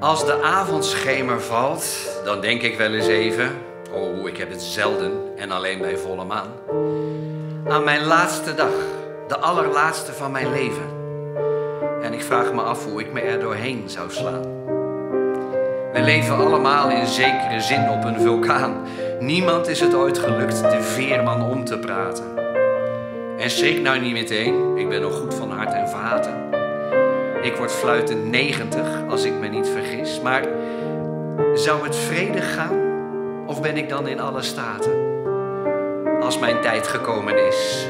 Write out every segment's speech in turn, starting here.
Als de avondschemer valt, dan denk ik wel eens even, oh, ik heb het zelden en alleen bij volle maan, aan mijn laatste dag, de allerlaatste van mijn leven. En ik vraag me af hoe ik me er doorheen zou slaan. We leven allemaal in zekere zin op een vulkaan. Niemand is het ooit gelukt de veerman om te praten. En schrik nou niet meteen, ik ben nog goed van hart en vaten. Ik word fluitend 90 als ik me niet vergis. Maar zou het vredig gaan of ben ik dan in alle staten als mijn tijd gekomen is?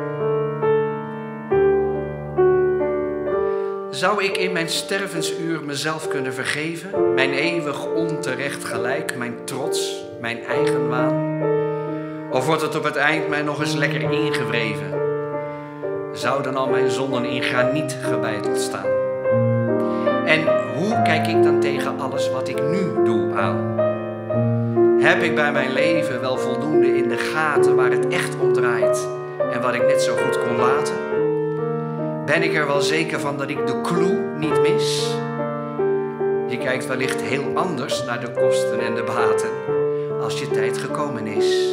Zou ik in mijn stervensuur mezelf kunnen vergeven? Mijn eeuwig onterecht gelijk, mijn trots, mijn eigenwaan? Of wordt het op het eind mij nog eens lekker ingewreven? Zouden al mijn zonden in graniet gebeiteld staan? En hoe kijk ik dan tegen alles wat ik nu doe aan? Heb ik bij mijn leven wel voldoende in de gaten waar het echt om draait en wat ik net zo goed kon laten? Ben ik er wel zeker van dat ik de clue niet mis? Je kijkt wellicht heel anders naar de kosten en de baten als je tijd gekomen is.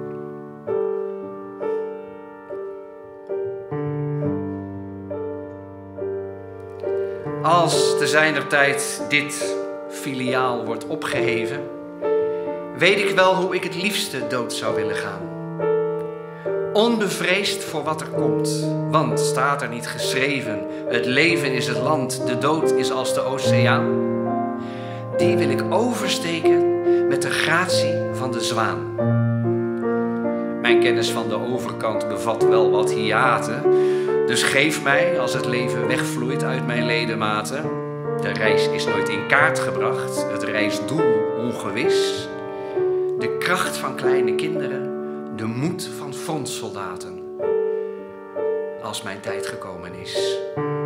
Als te zijnertijd dit filiaal wordt opgeheven, weet ik wel hoe ik het liefste dood zou willen gaan. Onbevreesd voor wat er komt, want staat er niet geschreven, het leven is het land, de dood is als de oceaan. Die wil ik oversteken met de gratie van de zwaan. Mijn kennis van de overkant bevat wel wat hiaten, dus geef mij, als het leven wegvloeit uit mijn ledematen. De reis is nooit in kaart gebracht, het reisdoel ongewis. De kracht van kleine kinderen, de moed van frontsoldaten. Als mijn tijd gekomen is.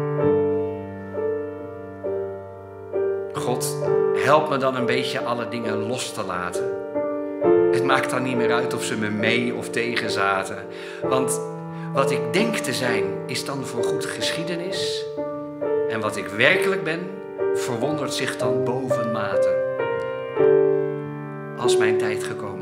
God, help me dan een beetje alle dingen los te laten. Het maakt dan niet meer uit of ze me mee of tegen zaten. Want wat ik denk te zijn, is dan voorgoed geschiedenis. En wat ik werkelijk ben, verwondert zich dan boven mate. Als mijn tijd gekomen